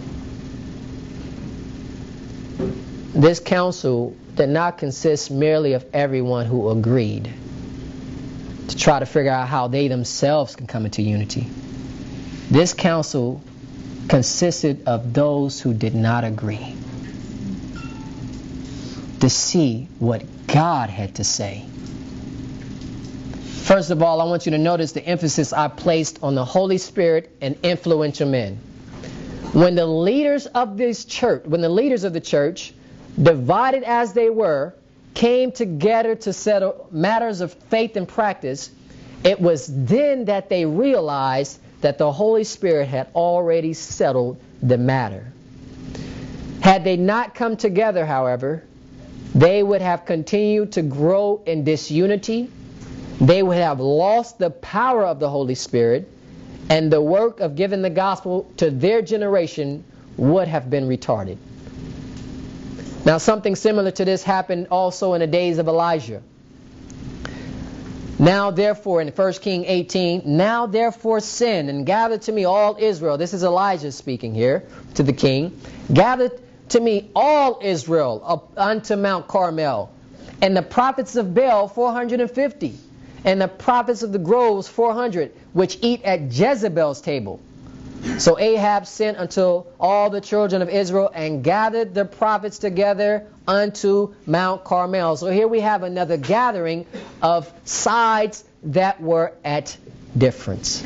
This council did not consist merely of everyone who agreed to try to figure out how they themselves can come into unity. This council consisted of those who did not agree. to see what God had to say. First of all, I want you to notice the emphasis I placed on the Holy Spirit and influential men. When the leaders of the church, divided as they were, came together to settle matters of faith and practice, it was then that they realized that the Holy Spirit had already settled the matter. Had they not come together, however, they would have continued to grow in disunity. They would have lost the power of the Holy Spirit, and the work of giving the gospel to their generation would have been retarded. Now, something similar to this happened also in the days of Elijah. Now, therefore, in 1 Kings 18, now therefore send and gather to me all Israel. This is Elijah speaking here to the king. Gather to me all Israel up unto Mount Carmel, and the prophets of Baal 450, and the prophets of the groves 400, which eat at Jezebel's table. So Ahab sent unto all the children of Israel and gathered the prophets together unto Mount Carmel. So here we have another gathering of sides that were at difference.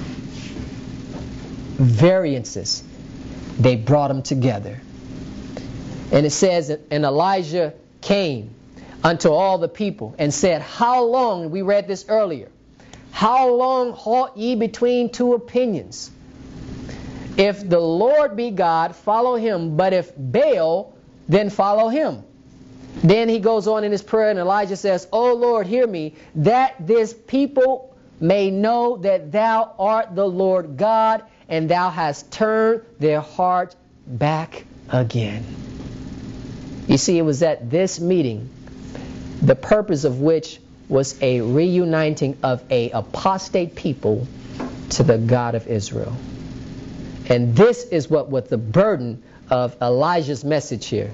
Variances. They brought them together. And it says, and Elijah came unto all the people and said, how long, we read this earlier, how long halt ye between two opinions? If the Lord be God, follow him. But if Baal, then follow him. Then he goes on in his prayer, and Elijah says, O Lord, hear me, that this people may know that thou art the Lord God, and thou hast turned their heart back again. You see, it was at this meeting, the purpose of which was a reuniting of a apostate people to the God of Israel. And this is what was the burden of Elijah's message here.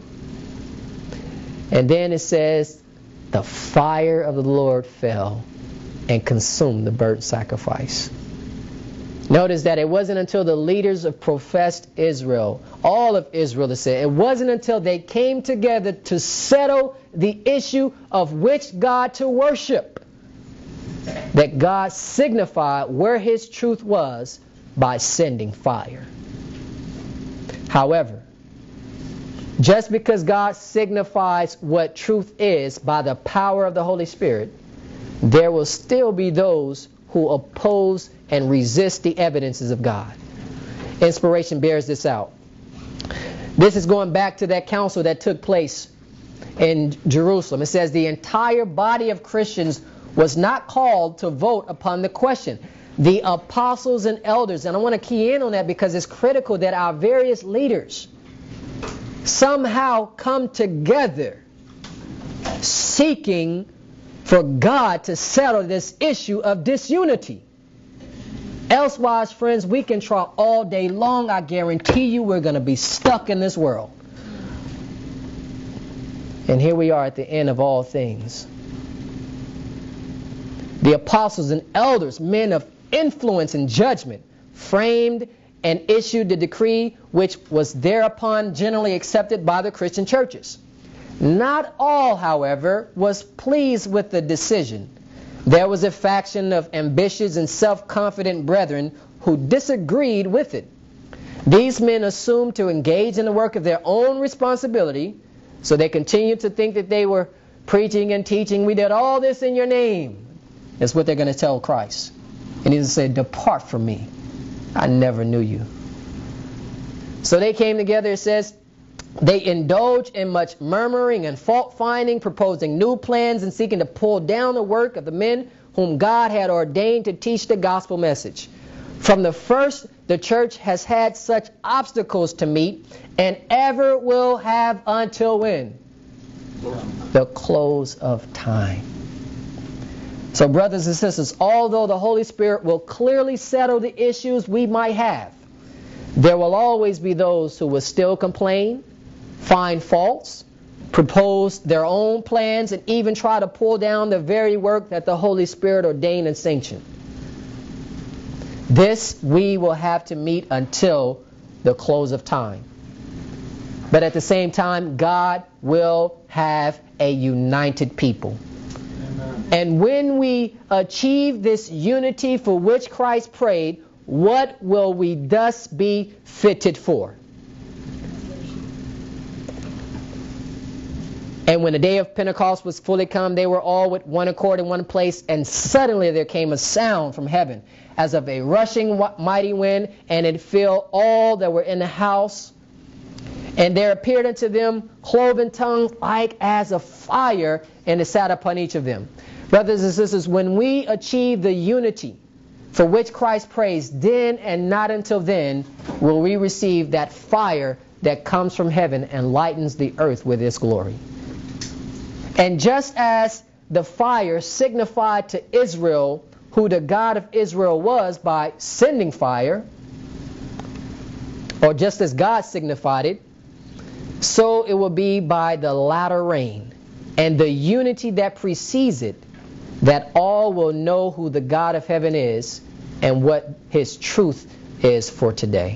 And then it says, the fire of the Lord fell and consumed the burnt sacrifice. Notice that it wasn't until the leaders of professed Israel, all of Israel, it wasn't until they came together to settle the issue of which God to worship, that God signified where his truth was by sending fire. However, just because God signifies what truth is by the power of the Holy Spirit, there will still be those who oppose and resist the evidences of God. Inspiration bears this out. This is going back to that council that took place in Jerusalem. It says the entire body of Christians was not called to vote upon the question. The apostles and elders, and I want to key in on that because it's critical that our various leaders somehow come together seeking for God to settle this issue of disunity. Elsewise, friends, we can try all day long. I guarantee you we're going to be stuck in this world. And here we are at the end of all things. The apostles and elders, men of influence and judgment, framed and issued the decree which was thereupon generally accepted by the Christian churches. Not all, however, was pleased with the decision. There was a faction of ambitious and self-confident brethren who disagreed with it. These men assumed to engage in the work of their own responsibility, so they continued to think that they were preaching and teaching. We did all this in your name. That's what they're going to tell Christ. And he's going to say, depart from me. I never knew you. So they came together, it says, they indulged in much murmuring and fault-finding, proposing new plans and seeking to pull down the work of the men whom God had ordained to teach the gospel message. From the first, the church has had such obstacles to meet and ever will have until when? The close of time. So brothers and sisters, although the Holy Spirit will clearly settle the issues we might have, there will always be those who will still complain, find faults, propose their own plans, and even try to pull down the very work that the Holy Spirit ordained and sanctioned. This we will have to meet until the close of time. But at the same time, God will have a united people. And when we achieve this unity for which Christ prayed, what will we thus be fitted for? And when the day of Pentecost was fully come, they were all with one accord in one place, and suddenly there came a sound from heaven, as of a rushing mighty wind, and it filled all that were in the house. And there appeared unto them cloven tongues like as of fire, and it sat upon each of them. Brothers and sisters, when we achieve the unity for which Christ prays, then and not until then will we receive that fire that comes from heaven and lightens the earth with its glory. And just as the fire signified to Israel who the God of Israel was by sending fire, or just as God signified it, so it will be by the latter rain and the unity that precedes it, that all will know who the God of heaven is and what His truth is for today.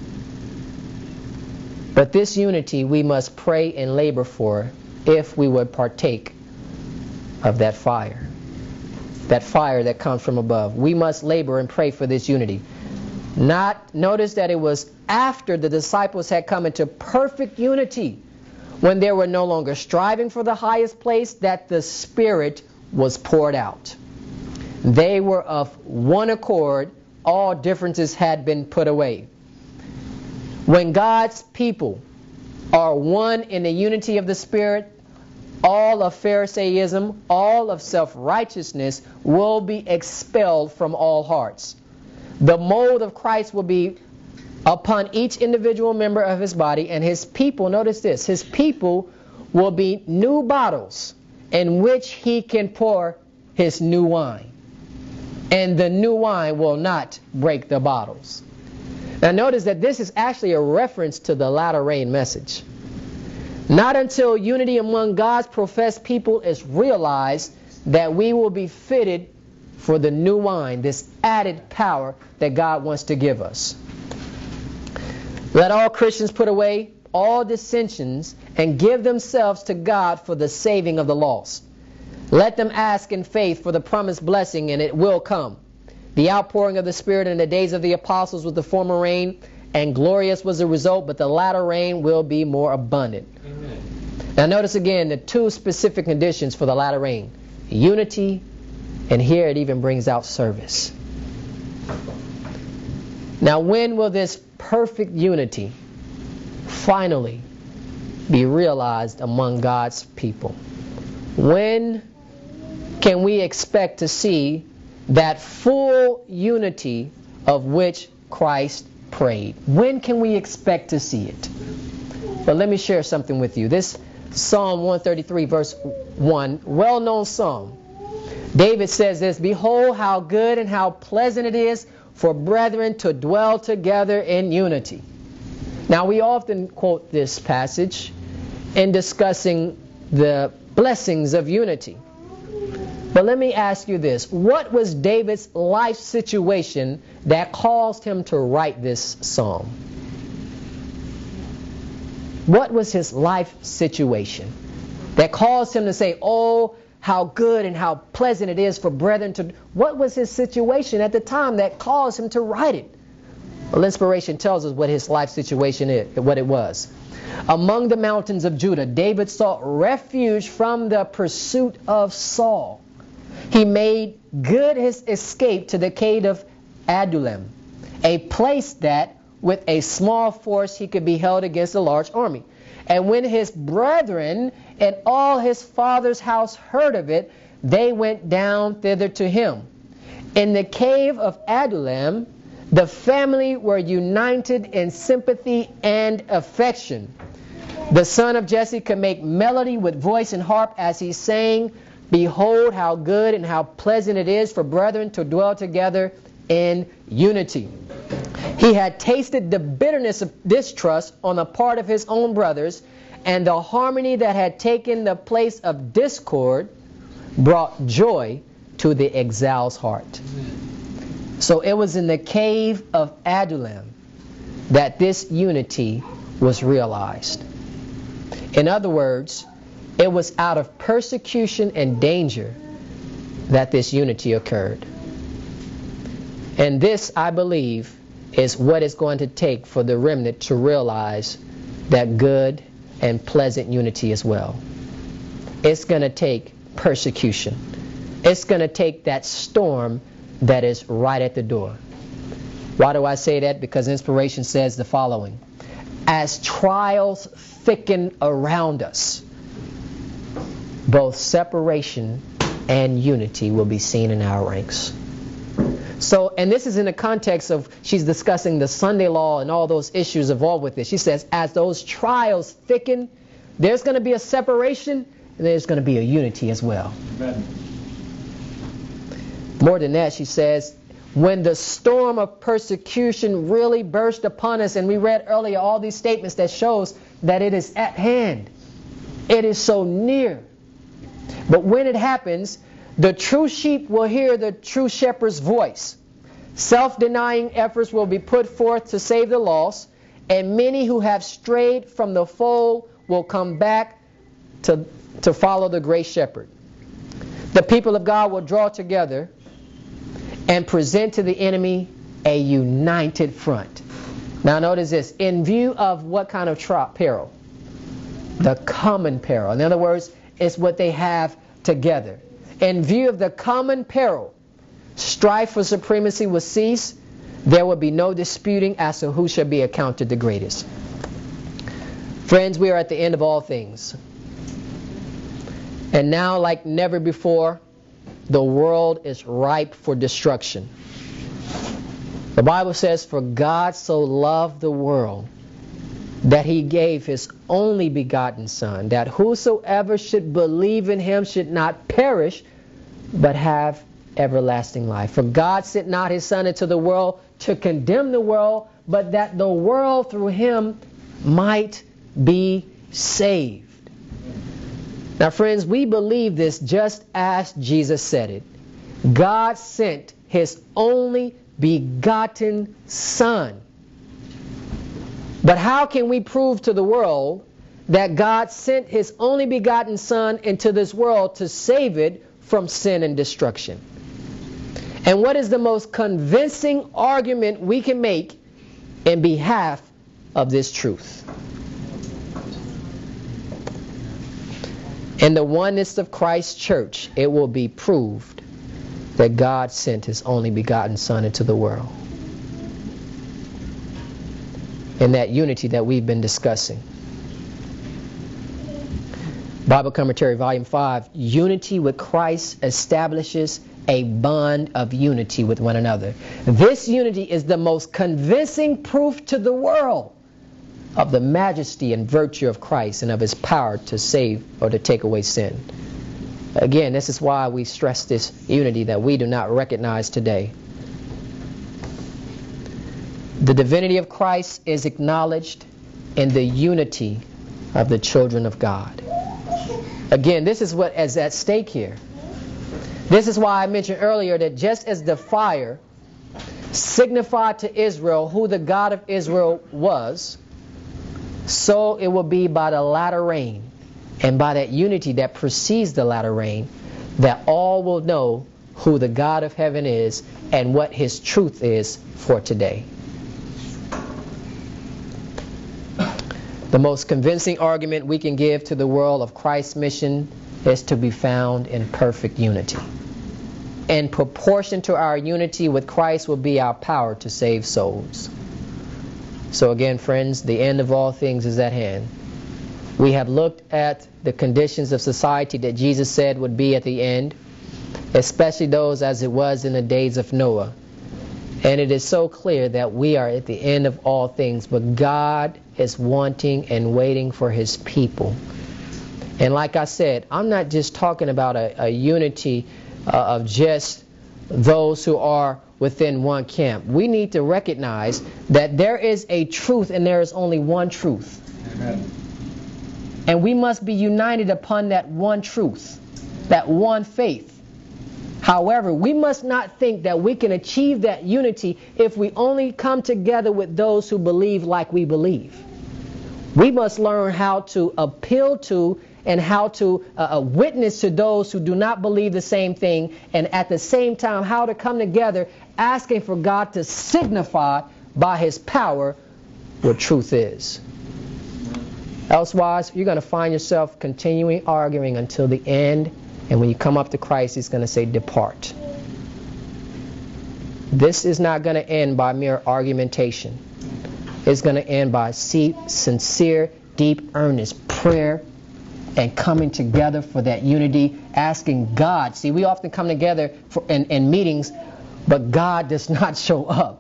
But this unity we must pray and labor for if we would partake of that fire that comes from above. We must labor and pray for this unity. Notice that it was after the disciples had come into perfect unity, when they were no longer striving for the highest place, that the Spirit was poured out. They were of one accord. All differences had been put away. When God's people are one in the unity of the Spirit, all of Pharisaism, all of self-righteousness will be expelled from all hearts. The mold of Christ will be upon each individual member of His body, and His people, notice this, His people will be new bottles in which He can pour His new wine. And the new wine will not break the bottles. Now notice that this is actually a reference to the latter rain message. Not until unity among God's professed people is realized that we will be fitted for the new wine, this added power that God wants to give us. Let all Christians put away all dissensions and give themselves to God for the saving of the lost. Let them ask in faith for the promised blessing, and it will come. The outpouring of the Spirit in the days of the apostles was the former rain, and glorious was the result, but the latter rain will be more abundant. Amen. Now notice again the two specific conditions for the latter rain. Unity, and here it even brings out service. Now when will this perfect unity finally be realized among God's people? When can we expect to see that full unity of which Christ prayed? When can we expect to see it? But let me share something with you. This Psalm 133 verse 1, well-known psalm. David says this, "Behold how good and how pleasant it is for brethren to dwell together in unity." Now we often quote this passage in discussing the blessings of unity. But let me ask you this. What was David's life situation that caused him to write this psalm? What was his life situation that caused him to say, "Oh, how good and how pleasant it is for brethren to..." What was his situation at the time that caused him to write it? Well, inspiration tells us what his life situation is, what it was. Among the mountains of Judah, David sought refuge from the pursuit of Saul. He made good his escape to the cave of Adullam, a place that with a small force he could be held against a large army. And when his brethren and all his father's house heard of it, they went down thither to him. In the cave of Adullam, the family were united in sympathy and affection. The son of Jesse could make melody with voice and harp as he sang, "Behold how good and how pleasant it is for brethren to dwell together in unity." He had tasted the bitterness of distrust on the part of his own brothers, and the harmony that had taken the place of discord brought joy to the exile's heart. So it was in the cave of Adullam that this unity was realized. In other words, it was out of persecution and danger that this unity occurred. And this, I believe, is what it's going to take for the remnant to realize that good and pleasant unity as well. It's going to take persecution. It's going to take that storm that is right at the door. Why do I say that? Because inspiration says the following: as trials thicken around us, both separation and unity will be seen in our ranks. So, and this is in the context of, she's discussing the Sunday law and all those issues involved with it. She says, as those trials thicken, there's going to be a separation and there's going to be a unity as well. Amen. More than that, she says, when the storm of persecution really burst upon us, and we read earlier all these statements that shows that it is at hand. It is so near. But when it happens, the true sheep will hear the true shepherd's voice. Self-denying efforts will be put forth to save the lost, and many who have strayed from the fold will come back to follow the great shepherd. The people of God will draw together and present to the enemy a united front. Now notice this, in view of what kind of peril? The common peril. In other words, it's what they have together. In view of the common peril, strife for supremacy will cease. There will be no disputing as to who shall be accounted the greatest. Friends, we are at the end of all things. And now, like never before, the world is ripe for destruction. The Bible says, for God so loved the world that he gave his only begotten Son, that whosoever should believe in him should not perish, but have everlasting life. For God sent not his Son into the world to condemn the world, but that the world through him might be saved. Now friends, we believe this just as Jesus said it. God sent his only begotten Son. But how can we prove to the world that God sent his only begotten Son into this world to save it from sin and destruction? And what is the most convincing argument we can make in behalf of this truth? In the oneness of Christ's church, it will be proved that God sent his only begotten Son into the world. In that unity that we've been discussing. Bible Commentary, Volume 5, unity with Christ establishes a bond of unity with one another. This unity is the most convincing proof to the world of the majesty and virtue of Christ and of his power to save or to take away sin. Again, this is why we stress this unity that we do not recognize today. The divinity of Christ is acknowledged in the unity of the children of God. Again, this is what is at stake here. This is why I mentioned earlier that just as the fire signified to Israel who the God of Israel was, so it will be by the latter rain and by that unity that precedes the latter rain that all will know who the God of heaven is and what his truth is for today. The most convincing argument we can give to the world of Christ's mission is to be found in perfect unity. In proportion to our unity with Christ will be our power to save souls. So again, friends, the end of all things is at hand. We have looked at the conditions of society that Jesus said would be at the end, especially those as it was in the days of Noah. And it is so clear that we are at the end of all things, but God is wanting and waiting for his people. And like I said, I'm not just talking about a unity of just those who are within one camp. We need to recognize that there is a truth and there is only one truth. Amen. And we must be united upon that one truth, that one faith. However, we must not think that we can achieve that unity if we only come together with those who believe like we believe. We must learn how to appeal to and how to witness to those who do not believe the same thing, and at the same time how to come together asking for God to signify by His power what truth is. Elsewise, you're going to find yourself continuing arguing until the end, and when you come up to Christ, He's going to say, depart. This is not going to end by mere argumentation. It's going to end by sincere, deep, earnest prayer and coming together for that unity, asking God. See, we often come together in meetings, but God does not show up.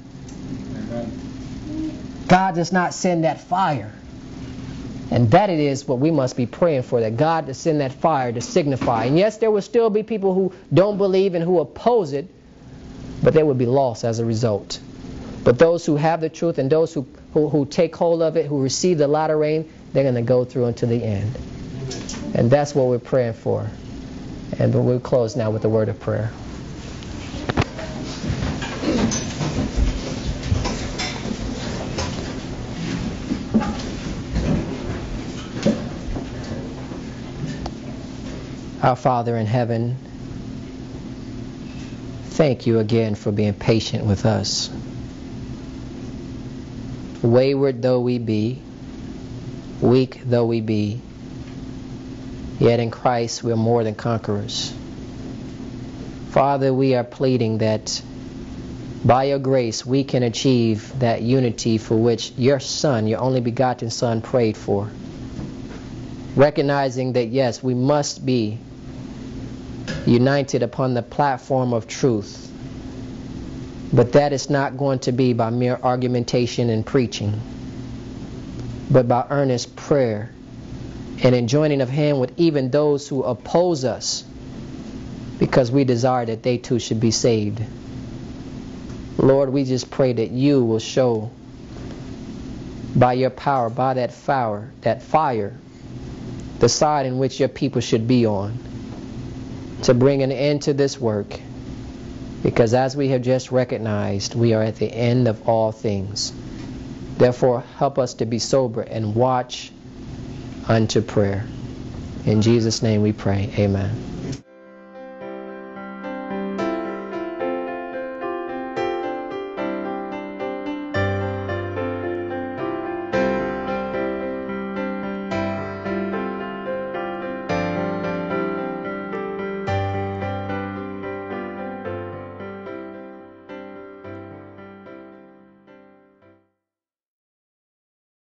God does not send that fire. And that it is what we must be praying for, that God to send that fire to signify. And yes, there will still be people who don't believe and who oppose it, but they will be lost as a result. But those who have the truth and those who take hold of it, who receive the latter rain, they're going to go through until the end. And that's what we're praying for. And we'll close now with a word of prayer. Our Father in heaven, thank you again for being patient with us. Wayward though we be, weak though we be, yet in Christ we're more than conquerors. Father, we are pleading that by your grace we can achieve that unity for which your Son, your only begotten Son, prayed for. Recognizing that yes, we must be united upon the platform of truth, but that is not going to be by mere argumentation and preaching, but by earnest prayer and in joining of hand with even those who oppose us, because we desire that they too should be saved. Lord, we just pray that you will show by your power, by that fire, the side in which your people should be on, to bring an end to this work, because as we have just recognized, we are at the end of all things. Therefore, help us to be sober and watch unto prayer. In Jesus' name we pray. Amen.